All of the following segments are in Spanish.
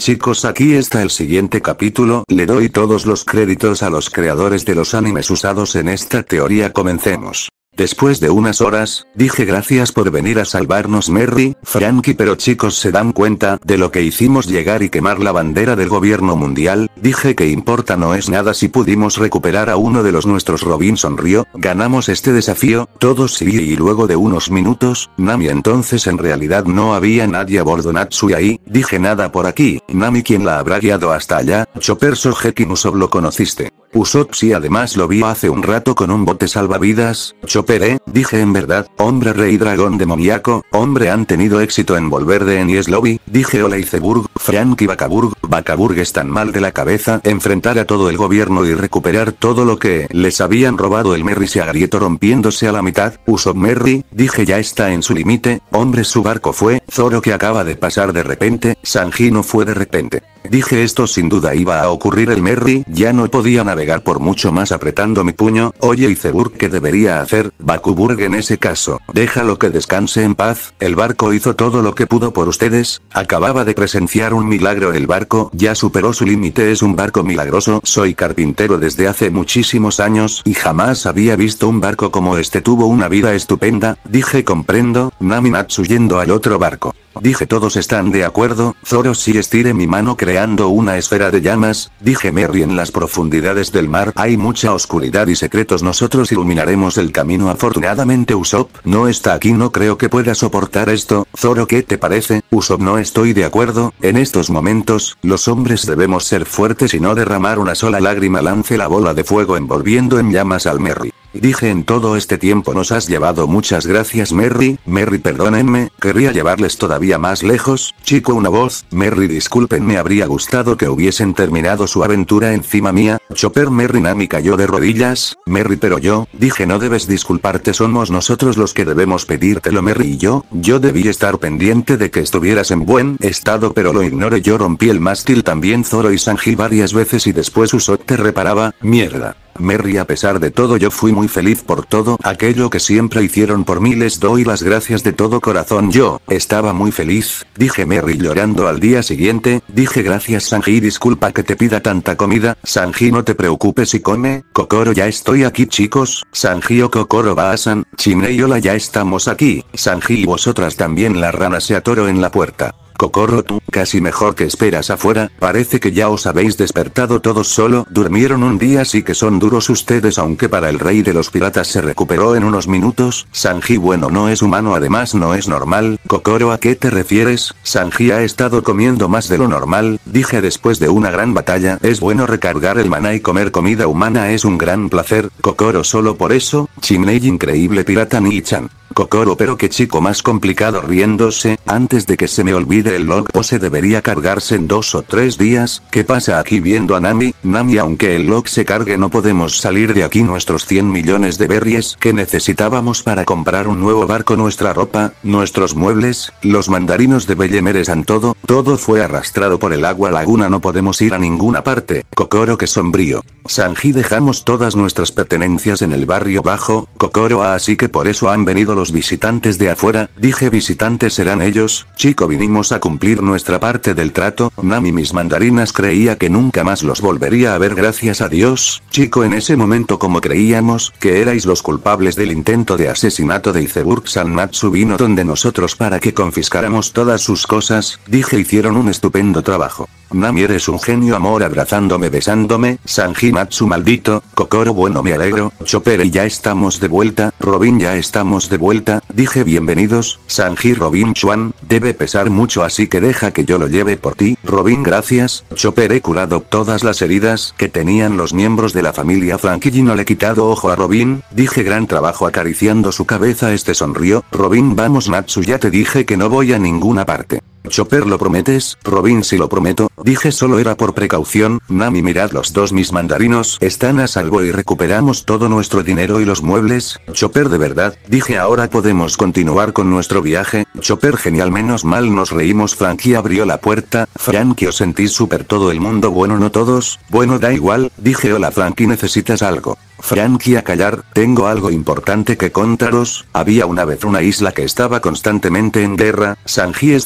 chicos, aquí está el siguiente capítulo, le doy todos los créditos a los creadores de los animes usados en esta teoría, comencemos. Después de unas horas, dije gracias por venir a salvarnos Merry, Frankie, pero chicos, ¿se dan cuenta de lo que hicimos llegar y quemar la bandera del gobierno mundial? Dije que importa, no es nada si pudimos recuperar a uno de los nuestros. Robin sonrió, ganamos este desafío, todos sí, y luego de unos minutos, Nami, entonces en realidad no había nadie a bordo. Natsui ahí, dije nada por aquí, Nami, ¿quién la habrá guiado hasta allá? Chopper, Sogeki Usopp, ¿lo conociste? Usopp, sí, además lo vi hace un rato con un bote salvavidas. Chopper, dije, en verdad, hombre rey dragón demoníaco, hombre, han tenido éxito en volver de Enies Lobby, dije, hola Iceburg, Frankie, Bakaburg están mal de la cabeza, enfrentar a todo el gobierno y recuperar todo lo que les habían robado. El Merry se agrietó rompiéndose a la mitad. Usopp, Merry, dije, ya está en su límite, hombre, su barco fue Zoro que acaba de pasar de repente, Sanji no fue de repente. Dije, esto sin duda iba a ocurrir. El Merry ya no podía navegar por mucho más, apretando mi puño. Oye Iceburg, ¿qué debería hacer? Bakaburg, en ese caso, déjalo que descanse en paz, el barco hizo todo lo que pudo por ustedes, acababa de presenciar un milagro, el barco ya superó su límite, es un barco milagroso, soy carpintero desde hace muchísimos años y jamás había visto un barco como este, tuvo una vida estupenda, dije, comprendo. Nami, Natsu yendo al otro barco. Dije, todos están de acuerdo. Zoro, sí, estiré mi mano creando una esfera de llamas. Dije, Merry, en las profundidades del mar hay mucha oscuridad y secretos, nosotros iluminaremos el camino. Afortunadamente Usopp no está aquí, no creo que pueda soportar esto. Zoro, ¿qué te parece? Usopp, no estoy de acuerdo, en estos momentos, los hombres debemos ser fuertes y no derramar una sola lágrima. Lance la bola de fuego envolviendo en llamas al Merry. Dije, en todo este tiempo nos has llevado, muchas gracias Merry, perdónenme, querría llevarles todavía más lejos. Chico, una voz, Merry, disculpen, me habría gustado que hubiesen terminado su aventura encima mía. Chopper, Merry. Nami cayó de rodillas. Merry, pero yo, dije, no debes disculparte, somos nosotros los que debemos pedírtelo. Merry, y yo debí estar pendiente de que estuvieras en buen estado, pero lo ignoré, yo rompí el mástil también. Zoro y Sanji varias veces y después Usopp te reparaba, mierda. Merry, a pesar de todo yo fui muy feliz por todo aquello que siempre hicieron por mí, les doy las gracias de todo corazón, yo estaba muy feliz, dije Merry llorando al día siguiente. Dije, gracias Sanji, disculpa que te pida tanta comida. Sanji, no te preocupes y come. Kokoro, ya estoy aquí chicos. Sanji o Kokoro Baasan, Chimney, hola, ya estamos aquí. Sanji, y vosotras también. La rana se atoró en la puerta. Kokoro, tú, casi mejor que esperas afuera, parece que ya os habéis despertado todos, solo durmieron un día, sí que son duros ustedes, aunque para el rey de los piratas se recuperó en unos minutos. Sanji, bueno, no es humano, además no es normal. Kokoro, ¿a qué te refieres? Sanji, ha estado comiendo más de lo normal, dije, después de una gran batalla, es bueno recargar el maná y comer comida humana es un gran placer. Kokoro, solo por eso, Chimney, increíble pirata Ni-chan. Kokoro, pero qué chico más complicado, riéndose, antes de que se me olvide el log pose debería cargarse en 2 o 3 días, ¿qué pasa aquí? Viendo a Nami, aunque el log se cargue no podemos salir de aquí, nuestros 100 millones de berries que necesitábamos para comprar un nuevo barco, nuestra ropa, nuestros muebles, los mandarinos de Bellemeresan, todo fue arrastrado por el agua laguna, no podemos ir a ninguna parte. Kokoro, qué sombrío. Sanji, dejamos todas nuestras pertenencias en el barrio bajo. Kokoro, así que por eso han venido los visitantes de afuera. Dije, visitantes serán ellos, chico, vinimos a cumplir nuestra parte del trato. Nami, mis mandarinas, creía que nunca más los volvería a ver, gracias a Dios. Chico, en ese momento como creíamos que erais los culpables del intento de asesinato de Iceburg-san, Natsu vino donde nosotros para que confiscáramos todas sus cosas. Dije, hicieron un estupendo trabajo. Nami, eres un genio, amor, abrazándome, besándome. Sanji, Natsu, maldito. Kokoro, bueno, me alegro. Chopper, y ya estamos de vuelta. Robin, ya estamos de vuelta. Dije, bienvenidos. Sanji, Robin, Chuan, debe pesar mucho, así que deja que yo lo lleve por ti. Robin, gracias. Chopper, he curado todas las heridas que tenían los miembros de la familia Frankie y no le he quitado ojo a Robin. Dije, gran trabajo, acariciando su cabeza. Este sonrió. Robin, vamos Natsu, ya te dije que no voy a ninguna parte. Chopper, ¿lo prometes? Robin, sí lo prometo. Dije, solo era por precaución. Nami, mirad, los dos mis mandarinos están a salvo y recuperamos todo nuestro dinero y los muebles. Chopper, de verdad. Dije, ahora podemos continuar con nuestro viaje. Chopper, genial, menos mal nos reímos. Frankie abrió la puerta. Frankie, os sentís súper, todo el mundo, bueno, no todos, bueno, da igual. Dije, hola Frankie, ¿necesitas algo? Frankie, a callar, tengo algo importante que contaros. Había una vez una isla que estaba constantemente en guerra. Sanji, ¿esto va a algún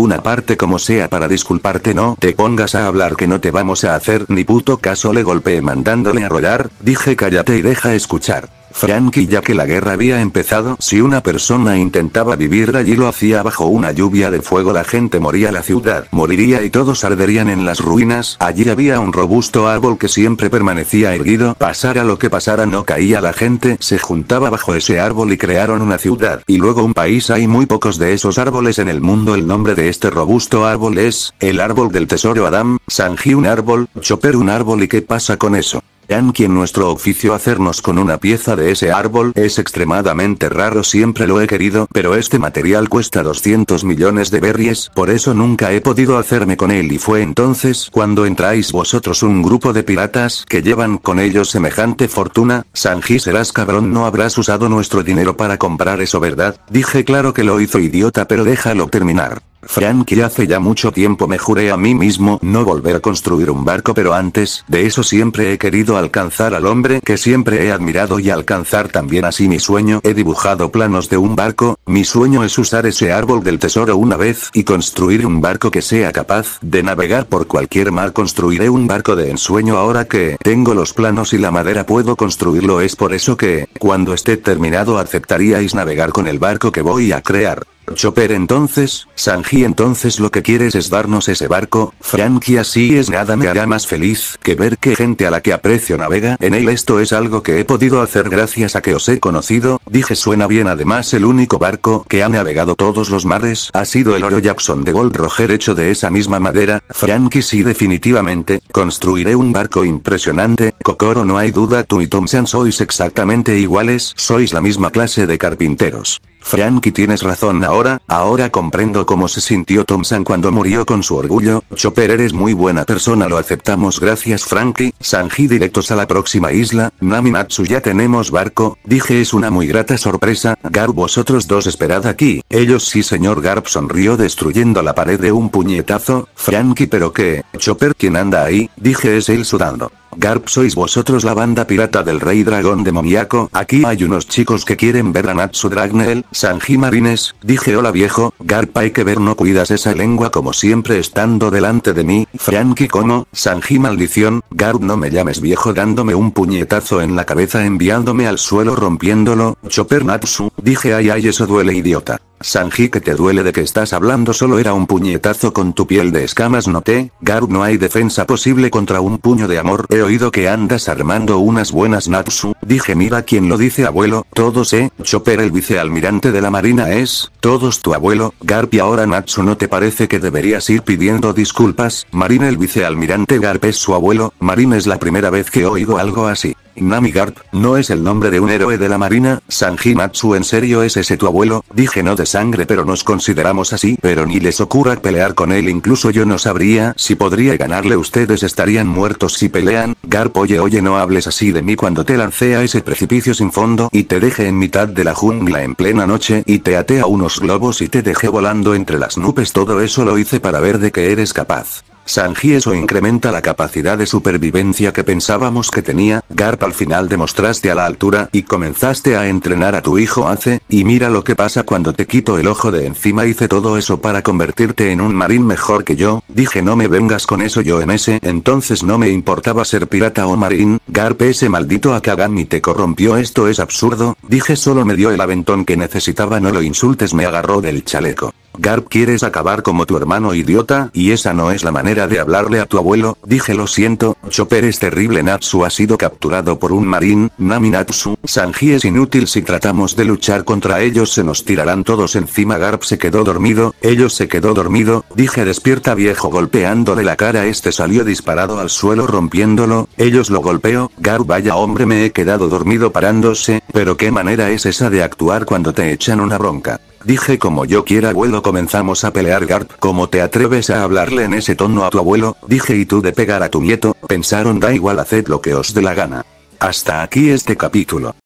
alguna parte como sea para disculparte. No te pongas a hablar que no te vamos a hacer ni puto caso. Le golpeé mandándole a rodar, dije cállate y deja escuchar. Frankie, ya que la guerra había empezado, si una persona intentaba vivir allí lo hacía bajo una lluvia de fuego, la gente moría, la ciudad moriría y todos arderían en las ruinas. Allí había un robusto árbol que siempre permanecía erguido, pasara lo que pasara no caía, la gente se juntaba bajo ese árbol y crearon una ciudad, y luego un país. Hay muy pocos de esos árboles en el mundo. El nombre de este robusto árbol es, el árbol del tesoro. Adam, Sanji un árbol, Chopper un árbol. ¿Y qué pasa con eso? Yankee, en nuestro oficio hacernos con una pieza de ese árbol es extremadamente raro, siempre lo he querido, pero este material cuesta 200 millones de berries, por eso nunca he podido hacerme con él, y fue entonces cuando entráis vosotros, un grupo de piratas que llevan con ellos semejante fortuna. Sanji, serás cabrón, no habrás usado nuestro dinero para comprar eso, ¿verdad? Dije claro que lo hizo, idiota, pero déjalo terminar. Frankie, hace ya mucho tiempo me juré a mí mismo no volver a construir un barco, pero antes de eso siempre he querido alcanzar al hombre que siempre he admirado y alcanzar también así mi sueño. He dibujado planos de un barco, mi sueño es usar ese árbol del tesoro una vez y construir un barco que sea capaz de navegar por cualquier mar. Construiré un barco de ensueño ahora que tengo los planos y la madera, puedo construirlo. Es por eso que, cuando esté terminado, aceptaríais navegar con el barco que voy a crear. Chopper, entonces, Sanji, entonces lo que quieres es darnos ese barco. Frankie, así es, nada me hará más feliz que ver que gente a la que aprecio navega en él. Esto es algo que he podido hacer gracias a que os he conocido. Dije suena bien. Además, el único barco que ha navegado todos los mares ha sido el Oro Jackson de Gold Roger, hecho de esa misma madera. Frankie, sí, definitivamente, construiré un barco impresionante. Kokoro, no hay duda, tú y Tom-san sois exactamente iguales, sois la misma clase de carpinteros. Frankie, tienes razón, ahora comprendo cómo se sintió Tom-san cuando murió con su orgullo. Chopper, eres muy buena persona, lo aceptamos, gracias Frankie. Sanji, directos a la próxima isla. Nami-Natsu, ya tenemos barco, dije, es una muy grata sorpresa. Garp, vosotros dos esperad aquí. Ellos sí señor. Garp sonrió destruyendo la pared de un puñetazo. Frankie, pero qué, Chopper, ¿quién anda ahí? Dije, es él sudando. Garp, sois vosotros la banda pirata del rey dragón demoníaco. Aquí hay unos chicos que quieren ver a Natsu Dragneel. Sanji, marines, dije, hola viejo. Garp, hay que ver, no cuidas esa lengua como siempre estando delante de mí. Frankie, ¿cómo? Sanji, maldición. Garp, no me llames viejo, dándome un puñetazo en la cabeza, enviándome al suelo, rompiéndolo. Chopper, Natsu, dije, ay, eso duele, idiota. Sanji, ¿qué te duele? ¿De qué estás hablando? Solo era un puñetazo con tu piel de escamas, noté. Garp, no hay defensa posible contra un puño de amor. He oído que andas armando unas buenas, Natsu. Dije, mira quién lo dice, abuelo. Todos, Chopper, el vicealmirante de la marina es, todos tu abuelo. Garp, y ahora Natsu, ¿no te parece que deberías ir pidiendo disculpas? Marine, el vicealmirante Garp es su abuelo. Marine, es la primera vez que oigo algo así. Nami, Garp, ¿no es el nombre de un héroe de la marina? Sanji, Natsu, ¿en serio es ese tu abuelo? Dije, no de sangre, pero nos consideramos así. Pero ni les ocurra pelear con él, incluso yo no sabría si podría ganarle, ustedes estarían muertos si pelean. Garp, oye, no hables así de mí. Cuando te lancé a ese precipicio sin fondo y te dejé en mitad de la jungla en plena noche y te até a unos globos y te dejé volando entre las nubes, todo eso lo hice para ver de qué eres capaz. Sanji, eso incrementa la capacidad de supervivencia que pensábamos que tenía. Garp, al final demostraste a la altura y comenzaste a entrenar a tu hijo y mira lo que pasa cuando te quito el ojo de encima. Hice todo eso para convertirte en un marín mejor que yo. Dije, no me vengas con eso, yo en ese entonces no me importaba ser pirata o marín. Garp, ese maldito Akagami te corrompió, esto es absurdo. Dije, solo me dio el aventón que necesitaba, no lo insultes, me agarró del chaleco. Garp, ¿quieres acabar como tu hermano, idiota? Y esa no es la manera de hablarle a tu abuelo. Dije, lo siento, Chopper es terrible. Natsu ha sido capturado por un marín. Nami, Natsu, Sanji, es inútil, si tratamos de luchar contra ellos se nos tirarán todos encima. Garp se quedó dormido, se quedó dormido. Dije, despierta viejo, golpeándole la cara, salió disparado al suelo rompiéndolo. Lo golpeó. Garp, vaya hombre, me he quedado dormido parándose, pero qué manera es esa de actuar cuando te echan una bronca. Dije, como yo quiera, abuelo. Comenzamos a pelear. Garp, ¿cómo te atreves a hablarle en ese tono a tu abuelo? Dije, y tú de pegar a tu nieto. Pensaron, da igual, haced lo que os dé la gana. Hasta aquí este capítulo.